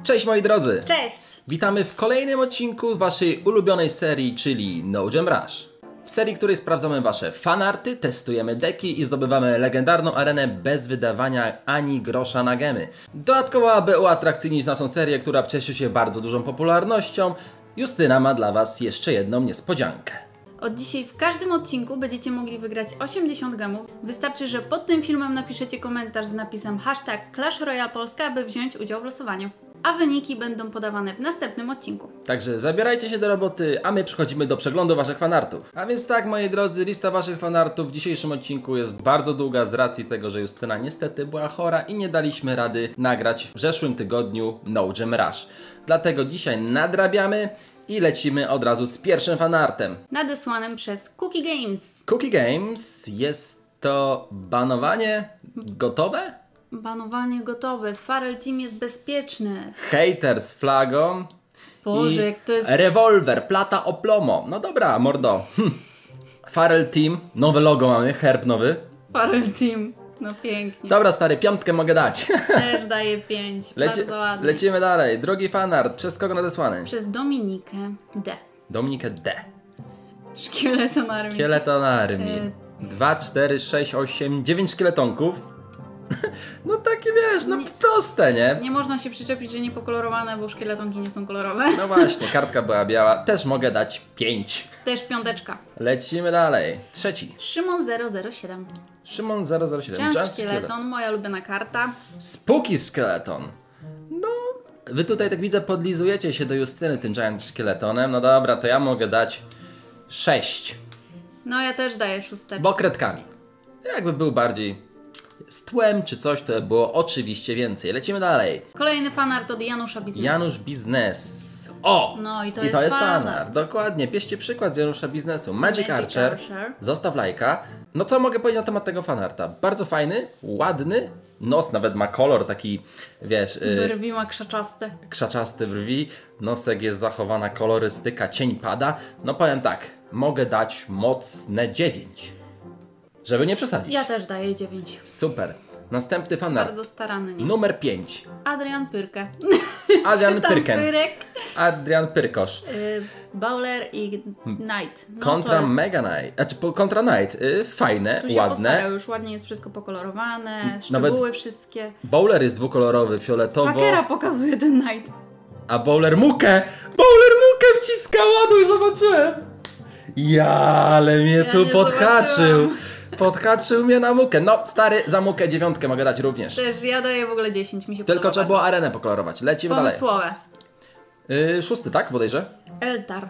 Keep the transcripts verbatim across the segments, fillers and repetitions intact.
Cześć moi drodzy! Cześć! Witamy w kolejnym odcinku waszej ulubionej serii, czyli No Gem Rush. W serii, której sprawdzamy wasze fanarty, testujemy deki i zdobywamy legendarną arenę bez wydawania ani grosza na gemy. Dodatkowo, aby uatrakcyjnić naszą serię, która cieszy się bardzo dużą popularnością, Justyna ma dla was jeszcze jedną niespodziankę. Od dzisiaj w każdym odcinku będziecie mogli wygrać osiemdziesiąt gemów. Wystarczy, że pod tym filmem napiszecie komentarz z napisem hashtag Clash Royale Polska, aby wziąć udział w losowaniu. A wyniki będą podawane w następnym odcinku. Także zabierajcie się do roboty, a my przechodzimy do przeglądu waszych fanartów. A więc tak, moi drodzy, lista waszych fanartów w dzisiejszym odcinku jest bardzo długa z racji tego, że Justyna niestety była chora i nie daliśmy rady nagrać w zeszłym tygodniu No Gem Rush. Dlatego dzisiaj nadrabiamy i lecimy od razu z pierwszym fanartem. Nadesłanym przez Cookie Games. Cookie Games, jest to banowanie gotowe? Banowanie gotowe. Farel Team jest bezpieczny. Hater z flagą. Boże, i jak to jest... rewolwer, plata o plomo. No dobra, mordo. Hm. Farel Team, nowe logo mamy, herb nowy. Farel Team. No pięknie. Dobra stary, piątkę mogę dać. Też daję pięć. Leci Bardzo ładnie. lecimy dalej. Drugi fanart, przez kogo nadesłany? Przez Dominikę D. Dominikę D. Szkieleton armii. Szkieleton armii. Y- dwa, cztery, sześć, osiem, dziewięć szkieletonków. No takie wiesz, no Nie- proste, nie? Nie można się przyczepić, że nie pokolorowane, bo szkieletonki nie są kolorowe. No właśnie, kartka była biała. Też mogę dać pięć. Też piąteczka. Lecimy dalej. Trzeci. Szymon zero zero siedem. Szymon zero zero siedem. Giant Giant Skeleton, moja ulubiona karta. Spooky Skeleton. No, wy tutaj tak widzę podlizujecie się do Justyny tym Giant Skeletonem. No dobra, to ja mogę dać sześć. No ja też daję szósteczkę. Bo kredkami. Jakby był bardziej z tłem czy coś, to było oczywiście więcej. Lecimy dalej. Kolejny fanart od Janusza Biznes. Janusz Biznes. O! No i to I jest to jest fanart. fanart. Dokładnie. Bierzcie przykład z Janusza Biznesu. Magic, Magic Archer. Archer. Zostaw lajka. No co mogę powiedzieć na temat tego fanarta? Bardzo fajny, ładny. Nos nawet ma kolor taki, wiesz, yy, Brwi ma krzaczaste. krzaczaste brwi. Nosek jest zachowana kolorystyka, cień pada. No powiem tak, mogę dać mocne dziewięć. Żeby nie przesadzić. Ja też daję dziewięć. Super. Następny fanart. Bardzo starannie. Numer pięć. Adrian Pyrkę. Adrian Czytam Pyrken. Pyrek. Adrian Pyrkosz. Y, Bowler i Knight. No Kontra to jest... Mega Knight. Znaczy po- kontra Knight. Y, fajne, Tu się ładne. postarał, już ładnie jest wszystko pokolorowane, szczegóły wszystkie. Bowler jest dwukolorowy, fioletowo. Fakera pokazuje ten Knight. A Bowler mukę! Bowler mukę wciska, ładuj, zobaczyłem! Ja, ale mnie Ja tu nie podhaczył. zobaczyłam. Podhaczył mnie na mukę. No, stary, za mukę dziewiątkę mogę dać również. Też ja daję w ogóle dziesięć, mi się Tylko podoba. trzeba było arenę pokolorować. Lecimy dalej. Pomysłowe. Yy, szósty, tak? Bodajże? Eltar.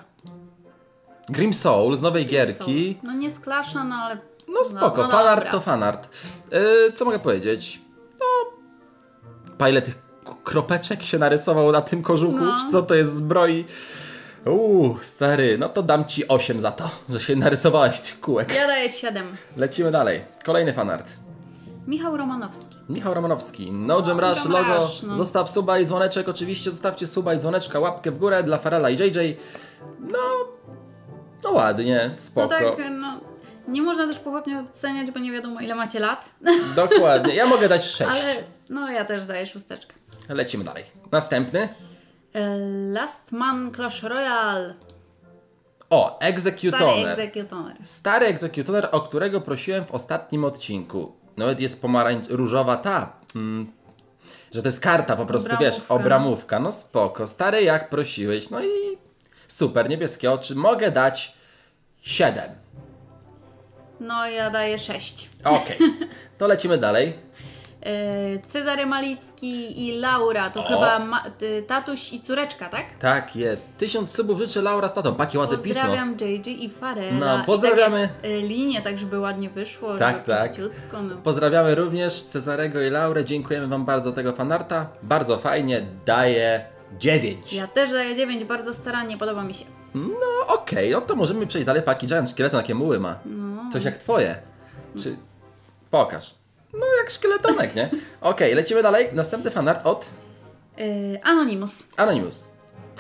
Grim Soul z nowej gierki. Soul. No nie sklasza, no ale... No spoko, no fanart dobra. to fanart. Yy, co mogę powiedzieć? No... Pa ile tych k- kropeczek się narysował na tym kożuchu? No. Czy co to jest zbroi? Uuu, stary, no to dam ci osiem za to, że się narysowałeś tych kółek. Ja daję siedem. Lecimy dalej. Kolejny fanart. Michał Romanowski. Michał Romanowski. No Gem Rush, Gem logo. Rush, no. Zostaw suba i dzwoneczek. Oczywiście zostawcie suba i dzwoneczka, łapkę w górę dla Farela i J J. No... No ładnie, No spoko. tak, no... Nie można też pochopnie oceniać, bo nie wiadomo ile macie lat. Dokładnie. Ja mogę dać sześć. Ale no ja też daję szósteczkę. Lecimy dalej. Następny. E, Last Man Clash Royale. O, Stary Executoner. egzekutoner. Stary Executoner, o którego prosiłem w ostatnim odcinku. Nawet jest pomarańcz... różowa ta. Mm, że to jest karta po prostu, wiesz, Obramówka. obramówka. No spoko. Stary jak prosiłeś. No i super, niebieskie oczy. Mogę dać siedem. No ja daję sześć. Okej. To lecimy dalej. E, Cezary Malicki i Laura. To O. chyba ma, ty, tatuś i córeczka, tak? Tak jest. Tysiąc subów życzę Laura z tatą. Pakie ładne pismo. Pozdrawiam J J i Farela. No, pozdrawiamy. I takie, e, linie, tak żeby ładnie wyszło. Tak, żeby tak. prościutko, no. Pozdrawiamy również Cezarego i Laurę. Dziękujemy wam bardzo za tego fanarta. Bardzo fajnie. Daję dziewięć. Ja też daję dziewięć, bardzo starannie, podoba mi się. No okej, no to możemy przejść dalej. Paki Giant Szkieleton, jakie muły ma. No. Coś jak twoje. Czy... Pokaż. No jak szkieletonek, nie? Okej, lecimy dalej. Następny fanart od E, Anonymous. Anonymous.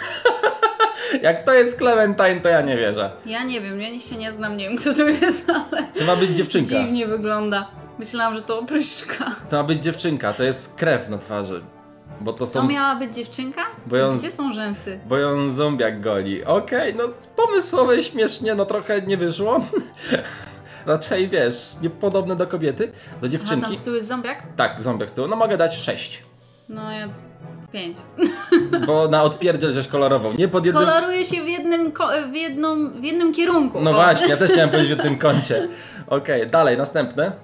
Jak to jest Clementine, to ja nie wierzę. Ja nie wiem, ja się nie znam, nie wiem kto to jest, ale To ma być dziewczynka. dziwnie wygląda. Myślałam, że to opryszczka. To ma być dziewczynka, to jest krew na twarzy. bo to są... To miała być dziewczynka? Bo ją- Gdzie są rzęsy? Bo ją zombiak goli. Okej, no pomysłowe, śmiesznie, no trochę nie wyszło. Raczej wiesz, niepodobne do kobiety, do A tam dziewczynki. z tyłu jest zombiak? Tak, zombiak z tyłu. No mogę dać sześć. No ja pięć. Bo na odpierdziel żeś kolorował. Nie pod jednym... Koloruje się w jednym, ko- w jedną, w jednym kierunku. No O. właśnie, ja też chciałem powiedzieć w jednym kącie. Okej, dalej, następne.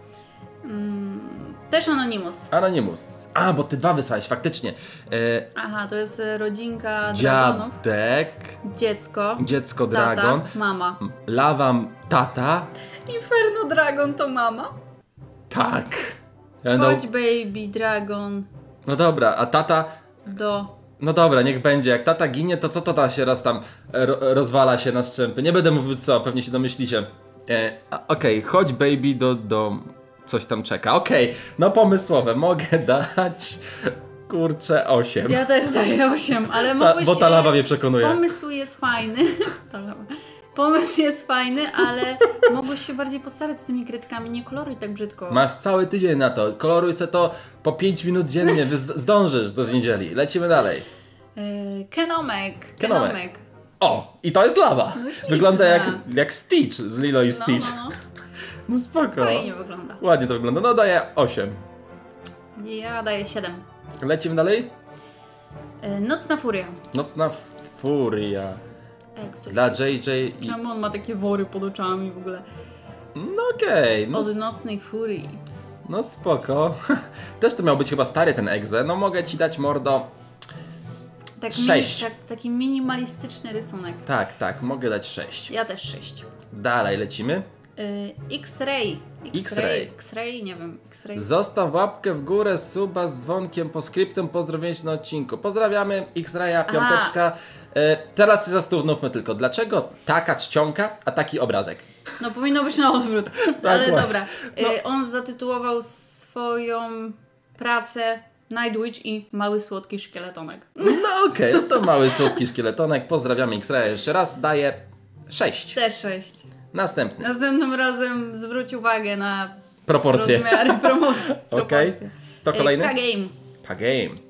Też Anonymous. Anonymous. A, bo ty dwa wysłałeś, faktycznie. E, Aha, to jest e, rodzinka dragonów. dziadek, Dziecko. dziecko Tata, dragon, mama. lawa tata. Inferno Dragon to mama. Tak. E, No, Chodź baby dragon no dobra, a tata... do... No dobra, niech będzie. Jak tata ginie, to co tata się raz tam e, ro, rozwala się na szczępy. Nie będę mówił co, pewnie się domyślicie. E, a, Okej, chodź baby do, do... Coś tam czeka. Okej, no pomysłowe. Mogę dać... Kurczę, osiem. Ja też daję osiem, ale Ta, mogłeś bo ta się- lawa mnie przekonuje. Pomysł jest fajny. Ta lawa. Pomysł jest fajny, ale mogłeś się bardziej postarać z tymi kredkami. Nie koloruj tak brzydko. Masz cały tydzień na to. Koloruj se to po pięć minut dziennie. Wy zd- zdążysz do niedzieli. Lecimy dalej. Yy, Kenomek. Kenomek. Kenomek. O! I to jest lawa. No śliczna. Wygląda jak, jak Stitch z Lilo i No, Stitch. no, no. No spoko. Fajnie wygląda. Ładnie to wygląda. No daję osiem. Ja daję siedem. Lecimy dalej. Yy, Nocna Furia. Nocna Furia. Ej, coś- Dla J J i... Czemu on ma takie wory pod oczami w ogóle? No okej, no, Od Nocnej Furii. no spoko. Też to miał być chyba stary ten egze. No mogę ci dać mordo. Tak Sześć. Mini, tak, taki minimalistyczny rysunek. Tak, tak, mogę dać sześć. Ja też sześć. Dalej lecimy. Yy, X-Ray. X-Ray. X-Ray, nie wiem. X-Ray. Zostaw łapkę w górę, suba z dzwonkiem, po skryptem, pozdrowienia na odcinku. Pozdrawiamy, X-Raya, piąteczka. E, teraz się zastanówmy tylko, dlaczego taka czcionka, a taki obrazek? No powinno być na odwrót. Ale właśnie. dobra. Yy, No. On zatytułował swoją pracę Nightwitch i Mały Słodki Szkieletonek. No okej, no to mały, słodki szkieletonek. Pozdrawiamy X-Raya jeszcze raz, daję sześć. Też sześć. Następny. Następnym razem zwróć uwagę na Proporcje. rozmiary promocji. Okej. proporcje. To Yy, kolejny? K-Game. K-Game.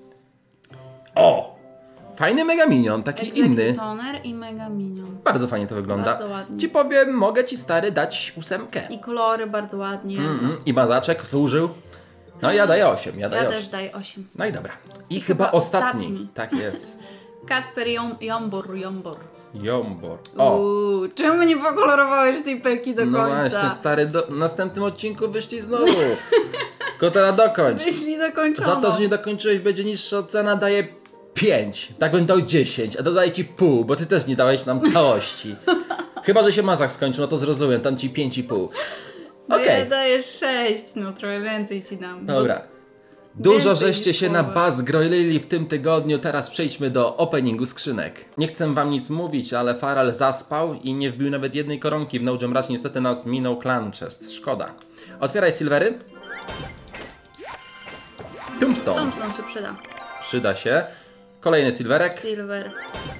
O! Fajny Mega Minion, taki inny. Executoner i Mega Minion. Bardzo fajnie to wygląda. Bardzo ładnie. Ci powiem, mogę ci stary dać ósemkę. I kolory bardzo ładnie. Mm, I mazaczek służył. No ja daję osiem, ja daję Ja osiem. też daję osiem. No i dobra. I, chyba, chyba ostatni. ostatni. Tak jest. Kasper Jom- Jombor, Jombor. Jombor. O! Uuu, czemu nie pokolorowałeś tej peki do No końca? właśnie, stary, do, w następnym odcinku wyszli znowu. Tylko teraz dokończ. Wyślij dokończoną. Za to, że nie dokończyłeś, będzie niższa ocena, daję pięć. Tak bym dał dziesięć, a dodaję ci pół, bo ty też nie dałeś nam całości. Chyba, że się mazak skończył, no to zrozumiem, tam ci pięć i pół. No Okej. ja daję sześć, no trochę więcej ci dam. bo- Dobra. Dużo Więcej żeście niż się na połowę. baz groili w tym tygodniu, teraz przejdźmy do openingu skrzynek. Nie chcę wam nic mówić, ale Faral zaspał i nie wbił nawet jednej koronki. W No Gem Rush niestety nas minął Clan Chest. Szkoda. Otwieraj silvery. Tombstone. Thompson się przyda. Przyda się. Kolejny silverek. Silver.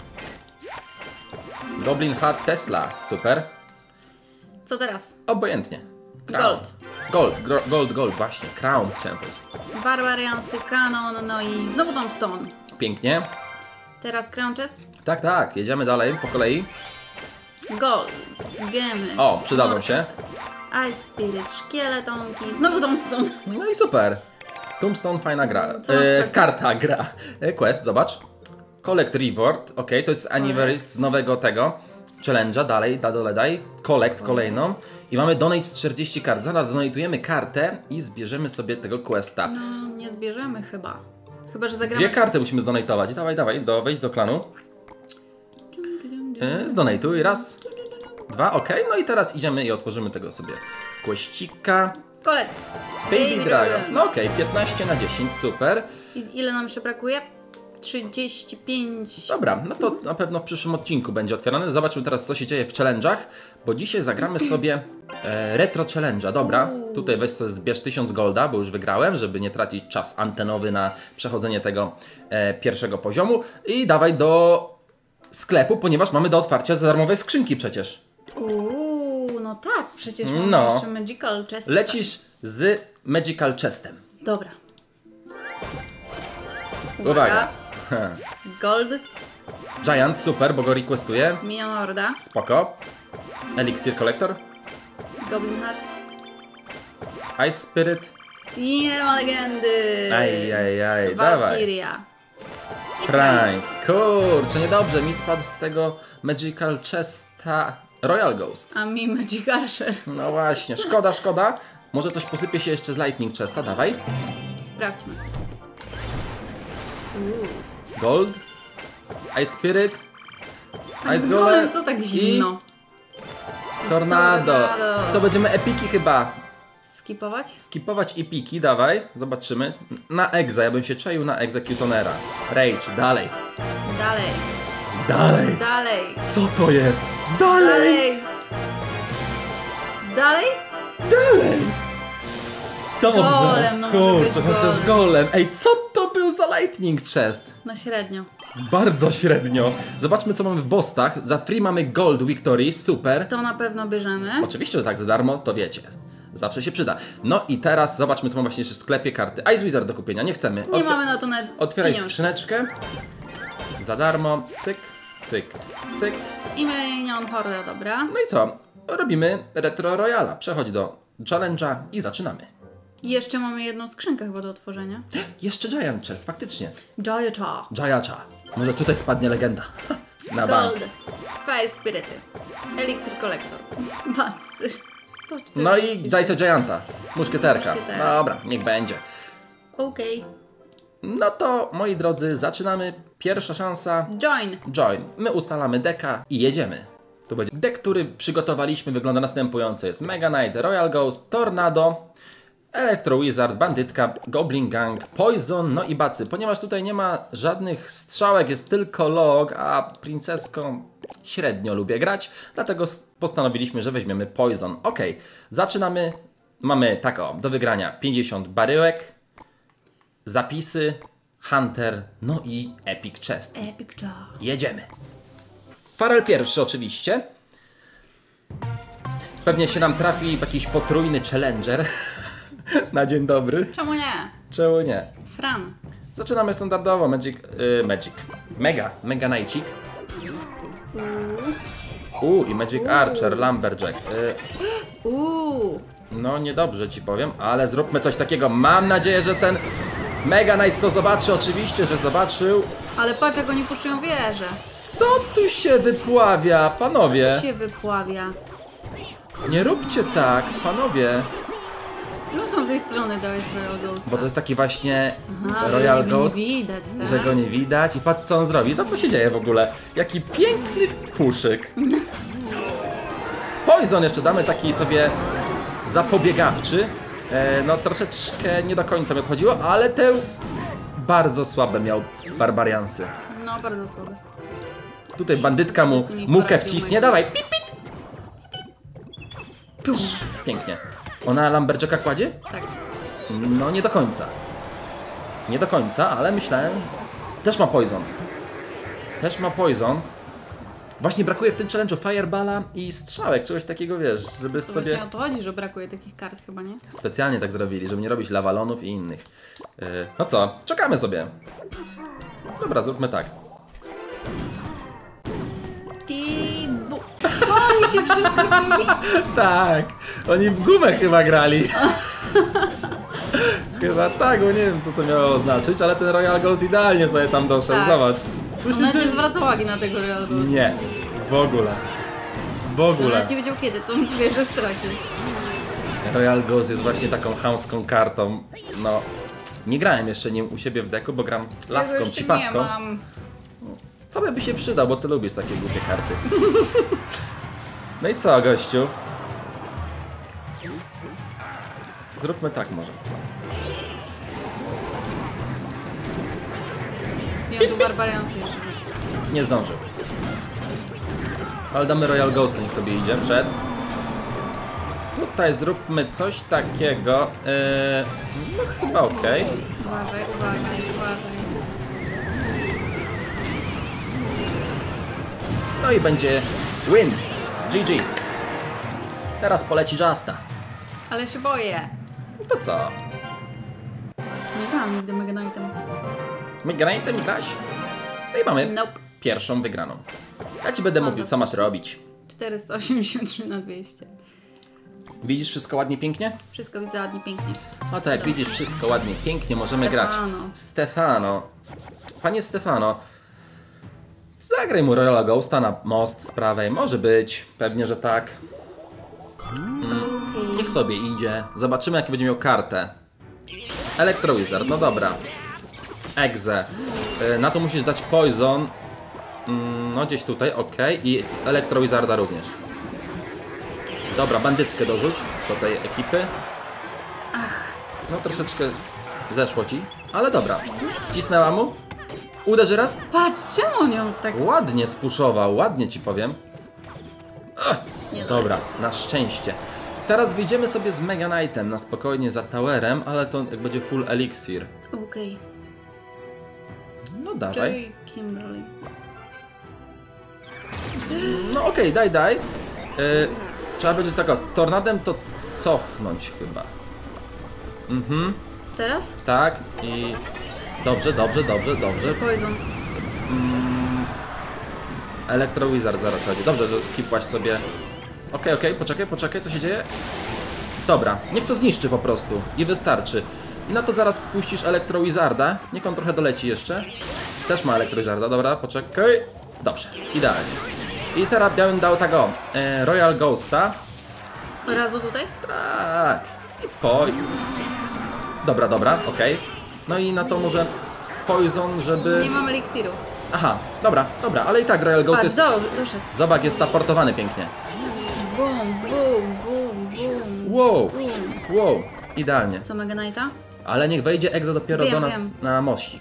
Goblin Hat Tesla. Super. Co teraz? Obojętnie. Crown. Gold. Gold, gro- gold, gold, właśnie. Crown chciałem powiedzieć. Barbariansy, Kanon, no i znowu Tombstone. Pięknie. Teraz Crown Chest. Tak, tak. Jedziemy dalej po kolei. Gold. Gemy. O, przydadzą się. Ice Spirit, szkieletonki. Znowu Tombstone. No i super. Tombstone, fajna gra. Co mam w E, questach? karta, gra. E, quest, zobacz. Collect Reward, ok, to jest anniversary z nowego tego challenge'a, dalej, da dole daj. Collect kolejną. I mamy donate czterdzieści kart. Zaraz donatujemy kartę i zbierzemy sobie tego questa. No, nie zbierzemy chyba. Chyba, że zagramy... Dwie karty musimy zdonatować. Dawaj, dawaj, do, wejdź do klanu. E, zdonatuj, raz, dwa, ok. No i teraz idziemy i otworzymy tego sobie questika. Collect. Baby Dragon. No okej, piętnaście na dziesięć, super. I ile nam jeszcze brakuje? trzydzieści pięć. Dobra, no to na pewno w przyszłym odcinku będzie otwierane. Zobaczmy teraz, co się dzieje w challenge'ach, bo dzisiaj zagramy sobie e, retro challenge'a. Dobra, Uuu. tutaj weź sobie zbierz tysiąc golda, bo już wygrałem, żeby nie tracić czas antenowy na przechodzenie tego e, pierwszego poziomu. I dawaj do sklepu, ponieważ mamy do otwarcia za darmowe skrzynki przecież. Uuu, no tak, przecież mamy No. jeszcze Magical Chest. Lecisz z Magical Chestem. Dobra. Uwaga. Gold. Giant, super, bo go requestuje. Minion Horda. Spoko. Elixir Collector. Goblin Hat. Ice Spirit. Nie ma legendy. Aj, aj, aj, dawaj. Valkyria. Price. Kurczę, niedobrze. Mi spadł z tego Magical Chesta Royal Ghost. A mi Magic Archer. No właśnie, szkoda, szkoda. Może coś posypie się jeszcze z Lightning Chesta, dawaj. Sprawdźmy. Uuu. Gold. Ice Spirit. A z Golem co tak zimno? I Tornado. Tornado. Co, będziemy epiki chyba Skipować? skipować epiki, dawaj. Zobaczymy. Na Exa, ja bym się czaił na Executonera. Rage, dalej. Dalej. Dalej. Dalej. Co to jest? Dalej. Dalej. Dalej. Dobrze. Golem, no może Kurczę, być chociaż golem. golem. Ej, co to był za Lightning Chest? No średnio. Bardzo średnio. Zobaczmy, co mamy w bossach. Za free mamy Gold Victory, super. To na pewno bierzemy. Oczywiście, że tak, za darmo, to wiecie. Zawsze się przyda. No i teraz zobaczmy, co mamy właśnie jeszcze w sklepie karty. Ice Wizard do kupienia, nie chcemy. Nie Otwier- mamy na to nawet Otwieraj pieniądze. skrzyneczkę. Za darmo, cyk, cyk, cyk. I Minion Horda, dobra. No i co? Robimy Retro Royala. Przechodź do challenge'a i zaczynamy. I jeszcze mamy jedną skrzynkę chyba do otworzenia. Jeszcze Giant Chest, faktycznie. Jaya. Giacha. Może tutaj spadnie legenda. Na bank. Gold. Fire Spirity. Elixir Collector. Batsy. sto czterdzieści. No i dajcie Gianta. Muszkieterka. Muszkieterka. Dobra, niech będzie. Okej. No to, moi drodzy, zaczynamy. Pierwsza szansa. Join. Join. My ustalamy deka i jedziemy. Tu będzie dek, który przygotowaliśmy, wygląda następująco. Jest Mega Knight, Royal Ghost, Tornado, Electro Wizard, Bandytka, Goblin Gang, Poison, no i Bacy. Ponieważ tutaj nie ma żadnych strzałek, jest tylko log, a princeską średnio lubię grać, dlatego postanowiliśmy, że weźmiemy Poison. Ok, zaczynamy. Mamy tak o, do wygrania pięćdziesiąt baryłek, zapisy, Hunter, no i Epic Chest. Epic Job. Jedziemy. Farel pierwszy oczywiście. Pewnie się nam trafi jakiś potrójny challenger. Na dzień dobry. Czemu nie? Czemu nie? Fran. Zaczynamy standardowo. Magic. Yy, Magic. Mega. Mega Knightcik. Uuu, i Magic Archer, Lumberjack. Yy, Uuu. no niedobrze ci powiem, ale zróbmy coś takiego. Mam nadzieję, że ten Mega Knight to zobaczy. Oczywiście, że zobaczył. Ale patrz, jak oni puszują wieżę. Co tu się wypławia, panowie? Co się wypławia? Nie róbcie tak, panowie. Już z tej strony dałeś Royal Ghost. Bo to jest taki właśnie Aha, Royal że Ghost, nie widać, tak? że go nie widać i patrz, co on zrobi. Za co się dzieje w ogóle? Jaki piękny puszyk. Poison jeszcze damy taki sobie zapobiegawczy. E, no troszeczkę nie do końca mi odchodziło, ale te bardzo słabe miał barbariansy. No, bardzo słabe. Tutaj bandytka mu Z tymi mukę poradził wciśnie. mega. Dawaj, pip, pip. Psz, pięknie. Ona Lumberjacka kładzie? Tak. No nie do końca. Nie do końca, ale myślałem... Też ma Poison. Też ma Poison. Właśnie brakuje w tym challenge'u Fireballa i strzałek, czegoś takiego, wiesz, żeby To sobie... właśnie o to chodzi, że brakuje takich kart chyba, nie? Specjalnie tak zrobili, żeby nie robić lawalonów i innych. Yy, no co, czekamy sobie. Dobra, zróbmy tak. I... Bu... Co oni cię przeskoczyli? Tak, oni w gumę chyba grali. Chyba tak, bo nie wiem, co to miało oznaczyć, ale ten Royal Ghost idealnie sobie tam doszedł, Tak. zobacz. Co On się nawet nie dzieje? zwraca uwagi na tego Royal Ghost. Nie, w ogóle. W On ogóle. nawet nie wiedział kiedy, to on wie, że stracił. Royal Ghost jest właśnie taką chamską kartą. No, nie grałem jeszcze nim u siebie w deku, bo gram Ja go lawką, jeszcze nie cipawką. mam. To by się przydał, bo ty lubisz takie głupie karty. No i co, gościu? Zróbmy tak może. Ja tu Barbariansy jeszcze rzucił. Nie zdążył. Ale damy Royal Ghost, niech sobie idzie przed. Tutaj zróbmy coś takiego. Yy, no chyba okej. Uważaj, uważaj, uważaj. No i będzie win. G G. Teraz poleci Justa. Ale się boję. To co? Nie grałam nigdy Mega Knightem. Mega Knight'em mi graś? No i mamy Nope. pierwszą wygraną. Ja ci będę mówił, co masz robić. czterysta osiemdziesiąt trzy na dwieście. Widzisz wszystko ładnie, pięknie? Wszystko widzę ładnie, pięknie. No tak, jak widzisz wszystko ładnie, pięknie, możemy Stefano. grać. Stefano. Panie Stefano. Zagraj mu Royal Ghosta na most z prawej. Może być. Pewnie, że tak. Okej. Niech sobie idzie. Zobaczymy, jaki będzie miał kartę. Electro Wizard, no dobra. Exe. Yy, na to musisz dać Poison. Mm, no gdzieś tutaj, ok. I Electro Wizarda również. Dobra, bandytkę dorzuć do tej ekipy. Ach. No troszeczkę zeszło ci, ale dobra. Wcisnęła mu. Uderzy raz. Patrz, czemu on ją tak... Ładnie spuszował, ładnie ci powiem. Ech, Nie dobra, na szczęście. Teraz wyjdziemy sobie z Mega Knightem na spokojnie za towerem, ale to jak będzie full elixir. Okej. No dawaj. Jay Kimberly. No okej, okay, daj, daj. Yy, trzeba będzie z tego tornadem to cofnąć chyba. Mhm, Teraz? tak i... Dobrze, dobrze, dobrze, dobrze. Poison. Electro Wizard zaraz będzie. Dobrze, że skipłaś sobie. Okej, okay, okej, okay, poczekaj, poczekaj, co się dzieje? Dobra, niech to zniszczy po prostu i wystarczy. I na to zaraz puścisz Electro Wizarda. Niech on trochę doleci jeszcze. Też ma Electro Wizarda, dobra, poczekaj. Dobrze, idealnie. I teraz ja bym dał tego e, Royal Ghosta. Od razu tutaj? Tak. I poj. Dobra, dobra, okej. Okay. No i na to może Poison, żeby... Nie mam eliksiru. Aha, dobra, dobra, ale i tak Royal Ghost Patrz, jest... do, doszedł. Zobacz, jest supportowany pięknie. Bum, bum, bum, bum. Wow, Bum. wow, idealnie. Co, Mega Knighta? Ale niech wejdzie Exa dopiero Wiem, do nas wiem. na mościk.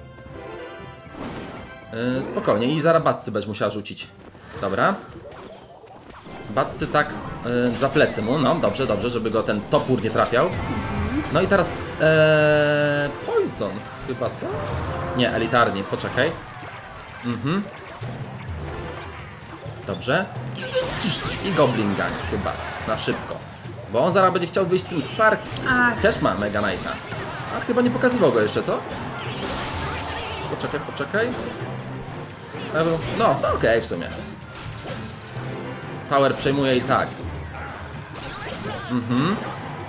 Yy, spokojnie i zaraz Batsy będziesz musiała rzucić. Dobra. Batsy tak yy, za plecy mu, no dobrze, dobrze, żeby go ten topór nie trafiał. No i teraz ee, Poison chyba, co? Nie, elitarnie, poczekaj. Mhm. Dobrze. I Goblin Gang chyba, na szybko. Bo on zaraz będzie chciał wyjść z tym Spark. Ach. Też ma Mega Knighta. A chyba nie pokazywał go jeszcze, co? Poczekaj, poczekaj. No, no okej, okay, w sumie. Tower przejmuje i tak. Mhm.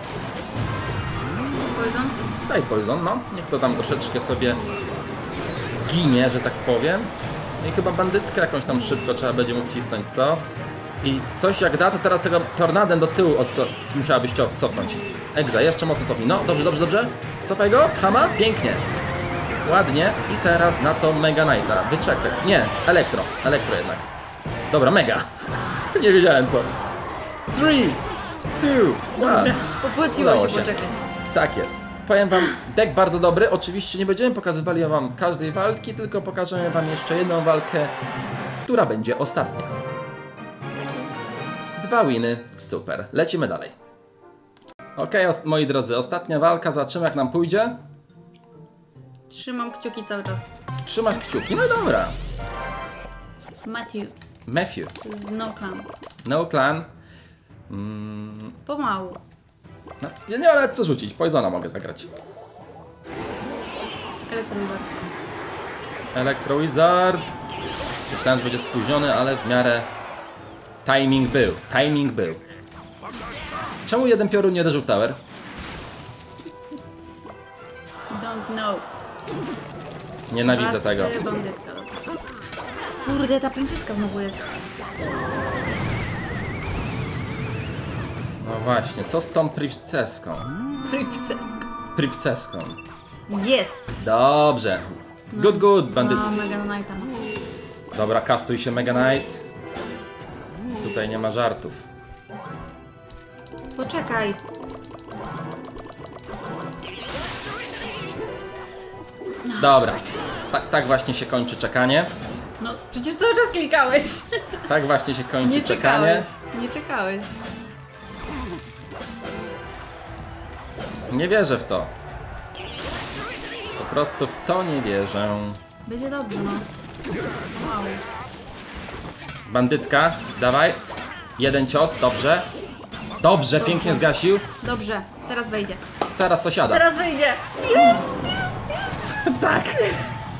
Poison? Daj Poison, no. Niech to tam troszeczkę sobie ginie, że tak powiem. I chyba bandytkę jakąś tam szybko trzeba będzie mu wcisnąć, co? I coś jak da, to teraz tego tornadem do tyłu od co musiałabyś cofnąć. Exa, jeszcze mocno cofnij. No, dobrze, dobrze, dobrze. Cofaj go. Hama. Pięknie. Ładnie. I teraz na to Mega Knighta. Wyczekaj. Nie, Elektro. Elektro jednak. Dobra, Mega. Nie wiedziałem co. Three, two, one. Opłaciło Udało się się. poczekać. Tak jest. Powiem wam, deck bardzo dobry. Oczywiście nie będziemy pokazywali wam każdej walki, tylko pokażemy wam jeszcze jedną walkę, która będzie ostatnia. Dwa winy. Super. Lecimy dalej. Okej, okay, moi drodzy, ostatnia walka. Zobaczymy, jak nam pójdzie. Trzymam kciuki cały czas. Trzymać kciuki. No i dobra. Matthew. Matthew. Z No Clan. No Clan. Mm, Pomału. no, ja nie ale co rzucić. Poisona mogę zagrać. Elektrowizor. Electro Wizard. Myślałem, że będzie spóźniony, ale w miarę timing był. Timing był. Czemu jeden piorun nie uderzył w tower? Don't know. Nienawidzę Pracy, tego. bandytka. Kurde, ta princeska znowu jest. No właśnie, co z tą princeską? Princeska. Princeską. Jest! Dobrze. Good, good, bandyt. A, Mega Knighta. Dobra, kastuj się Mega Knight. Tutaj nie ma żartów. Poczekaj. Dobra. Tak, tak właśnie się kończy czekanie. No, przecież cały czas klikałeś. Tak właśnie się kończy Nie czekanie. czekałeś. Nie czekałeś. Nie wierzę w to. Po prostu w to nie wierzę. Będzie dobrze, no. Wow. Bandytka, dawaj. Jeden cios, dobrze. Dobrze, pięknie zgasił. Dobrze, teraz wejdzie. Teraz to siada. Teraz wejdzie. Jest! Tak.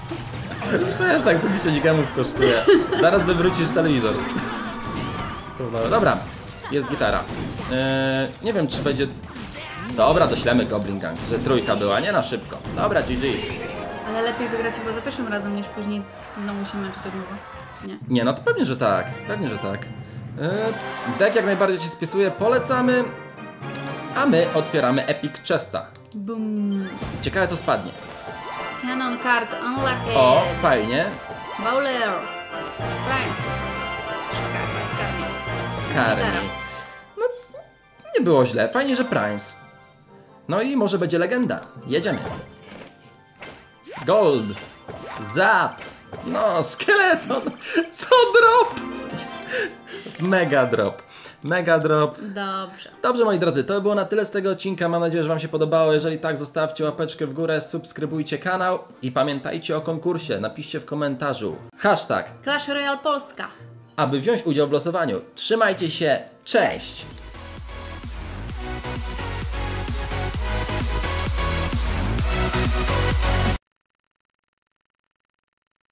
Przestań, to dziesięć gemów kosztuje. Zaraz wywrócisz telewizor. Dobra, jest gitara. Eee, nie wiem, czy będzie... Dobra, doślemy Goblin Gang, że trójka była, nie na szybko. Dobra, G G. Ale lepiej wygrać chyba za pierwszym razem, niż później znowu się męczyć od nowa, czy nie? Nie, no to pewnie, że tak. Pewnie, że tak. Eee, deck jak najbardziej ci spisuje, polecamy. A my otwieramy Epic Chesta. Bum. Ciekawe, co spadnie. Cannon card unlucky. O, fajnie. Bowler. Price. Skarmi. Skarmi. No, nie było źle. Fajnie, że Prince. No i może będzie legenda. Jedziemy. Gold. Zap. No, szkieleton. Co drop? Mega drop. Mega drop. Dobrze. Dobrze, moi drodzy, to było na tyle z tego odcinka. Mam nadzieję, że wam się podobało. Jeżeli tak, zostawcie łapeczkę w górę, subskrybujcie kanał i pamiętajcie o konkursie. Napiszcie w komentarzu hashtag Clash Royale Polska. aby wziąć udział w losowaniu. Trzymajcie się, cześć!